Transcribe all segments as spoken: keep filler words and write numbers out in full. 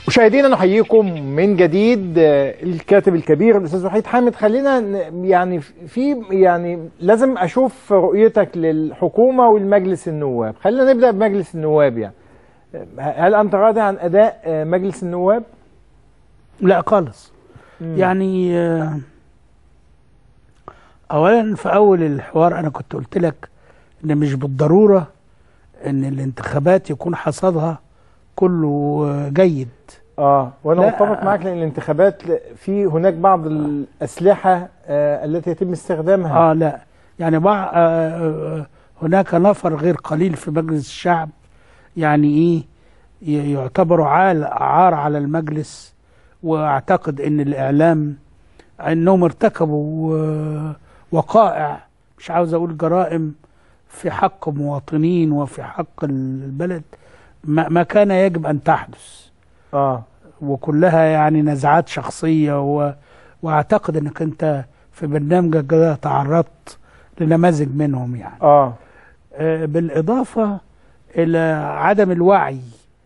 مشاهدينا نحييكم من جديد. الكاتب الكبير الاستاذ وحيد حامد، خلينا يعني في يعني لازم اشوف رؤيتك للحكومه والمجلس النواب. خلينا نبدا بمجلس النواب. يعني هل انت راضي عن اداء مجلس النواب؟ لا خالص. مم. يعني اولا في اول الحوار انا كنت قلت لك ان مش بالضروره ان الانتخابات يكون حصادها كله جيد. اه وانا متفق معاك، لان الانتخابات في هناك بعض الاسلحه آه التي يتم استخدامها. اه لا يعني بعض آه هناك نفر غير قليل في مجلس الشعب يعني ايه يعتبروا عار على المجلس، واعتقد ان الاعلام انهم ارتكبوا وقائع، مش عاوز اقول جرائم، في حق مواطنين وفي حق البلد ما, ما كان يجب ان تحدث. اه وكلها يعني نزعات شخصيه و... واعتقد انك انت في برنامجك ده تعرضت لنماذج منهم يعني. اه, آه بالاضافه الى عدم الوعي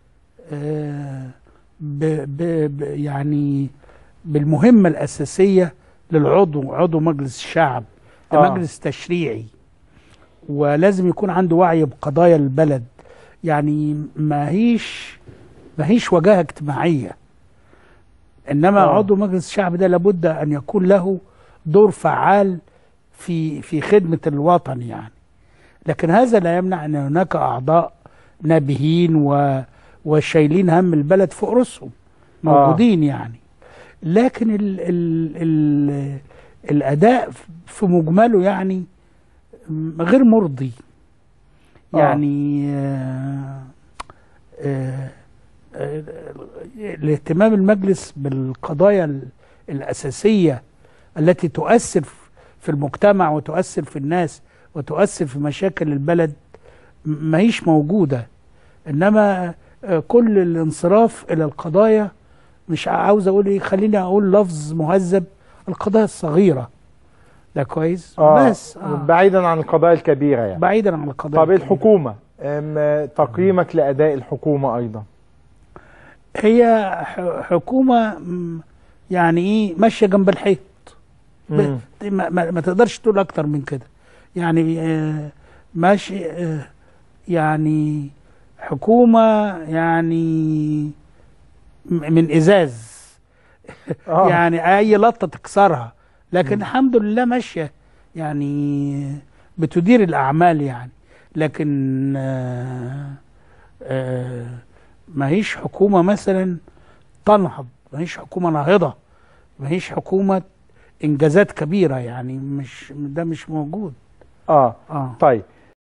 آه ب... ب... ب... يعني بالمهمه الاساسيه للعضو عضو مجلس الشعب. ده آه. مجلس تشريعي ولازم يكون عنده وعي بقضايا البلد، يعني ما هيش ما هيش وجاهه اجتماعيه. انما آه. عضو مجلس الشعب ده لابد ان يكون له دور فعال في في خدمه الوطن يعني. لكن هذا لا يمنع ان هناك اعضاء نابهين و وشايلين هم البلد فوق راسهم موجودين آه. يعني. لكن ال ال ال الاداء في مجمله يعني غير مرضي. يعني آه آه آه الاهتمام المجلس بالقضايا الأساسية التي تؤثر في المجتمع وتؤثر في الناس وتؤثر في مشاكل البلد ما هيش موجودة. إنما آه كل الانصراف إلى القضايا، مش عاوز أقول إيه، خليني أقول لفظ مهذب، القضايا الصغيرة. ده كويس. آه بس آه. بعيدا عن القضايا الكبيرة يعني. بعيدا عن القضايا طب الحكومة، تقييمك لأداء الحكومة أيضا؟ هي حكومة يعني ايه ماشية جنب الحيط. ما, ما, ما تقدرش تقول أكتر من كده. يعني آه ماشي آه يعني حكومة يعني من إزاز. آه. يعني أي لطة تكسرها، لكن م. الحمد لله ماشية يعني بتدير الأعمال يعني. لكن آه آه ما هيش حكومة مثلا تنهض، ما هيش حكومة ناهضة، ما هيش حكومة إنجازات كبيرة يعني. مش ده مش موجود. آه, آه. طيب